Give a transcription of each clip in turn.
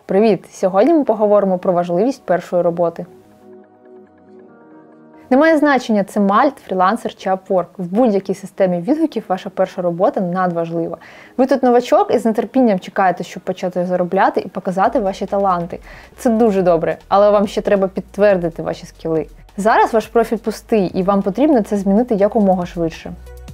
Привіт! Сьогодні ми поговоримо про важливість першої роботи. Немає значення, це Malt, фрілансер чи Upwork. В будь-якій системі відгуків ваша перша робота надважлива. Ви тут новачок і з нетерпінням чекаєте, щоб почати заробляти і показати ваші таланти. Це дуже добре, але вам ще треба підтвердити ваші скіли. Зараз ваш профіль пустий і вам потрібно це змінити якомога швидше.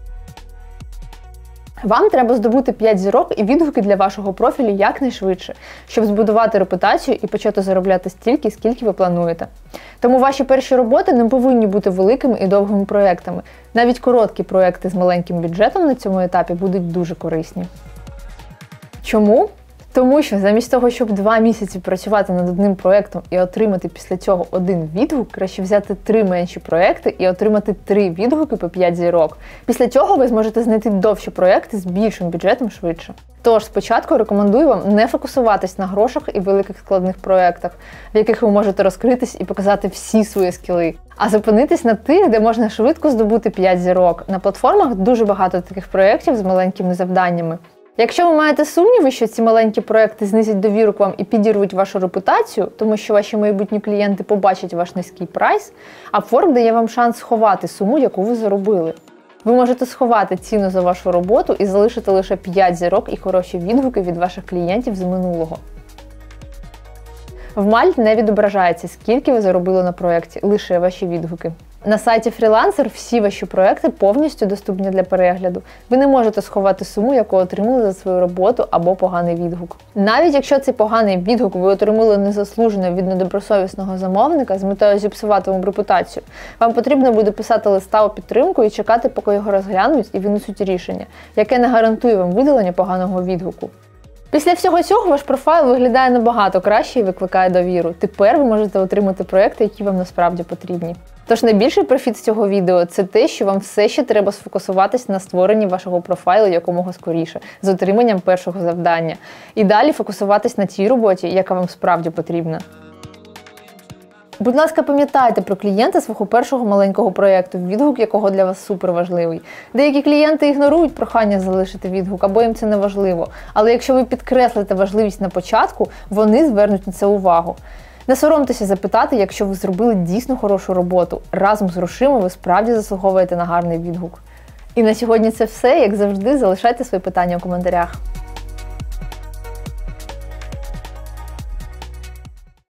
Вам треба здобути 5 зірок і відгуки для вашого профілю якнайшвидше, щоб збудувати репутацію і почати заробляти стільки, скільки ви плануєте. Тому ваші перші роботи не повинні бути великими і довгими проєктами. Навіть короткі проєкти з маленьким бюджетом на цьому етапі будуть дуже корисні. Чому? Тому що замість того, щоб 2 місяці працювати над одним проєктом і отримати після цього 1 відгук, краще взяти 3 менші проєкти і отримати 3 відгуки по 5 зірок. Після цього ви зможете знайти довші проєкти з більшим бюджетом швидше. Тож, спочатку рекомендую вам не фокусуватись на грошах і великих складних проєктах, в яких ви можете розкритись і показати всі свої скіли, а зупинитись на тих, де можна швидко здобути 5 зірок. На платформах дуже багато таких проєктів з маленькими завданнями. Якщо ви маєте сумніви, що ці маленькі проекти знизять довіру к вам і підірвуть вашу репутацію, тому що ваші майбутні клієнти побачать ваш низький прайс, Upwork дає вам шанс сховати суму, яку ви заробили. Ви можете сховати ціну за вашу роботу і залишити лише 5 зірок і хороші відгуки від ваших клієнтів з минулого. В Malt не відображається, скільки ви заробили на проєкті, лише ваші відгуки. На сайті Freelancer всі ваші проекти повністю доступні для перегляду. Ви не можете сховати суму, яку отримали за свою роботу або поганий відгук. Навіть якщо цей поганий відгук ви отримали незаслужено від недобросовісного замовника з метою зіпсувати вам репутацію, вам потрібно буде писати листа у підтримку і чекати, поки його розглянуть і винесуть рішення, яке не гарантує вам видалення поганого відгуку. Після всього цього ваш профайл виглядає набагато краще і викликає довіру. Тепер ви можете отримати проекти, які вам насправді потрібні. Тож найбільший профіт з цього відео – це те, що вам все ще треба сфокусуватись на створенні вашого профайлу якомога скоріше, з отриманням першого завдання. І далі фокусуватись на тій роботі, яка вам справді потрібна. Будь ласка, пам'ятайте про клієнта свого першого маленького проєкту, відгук якого для вас суперважливий. Деякі клієнти ігнорують прохання залишити відгук, або їм це не важливо. Але якщо ви підкреслите важливість на початку, вони звернуть на це увагу. Не соромтеся запитати, якщо ви зробили дійсно хорошу роботу. Разом з грошима ви справді заслуговуєте на гарний відгук. І на сьогодні це все. Як завжди, залишайте свої питання у коментарях.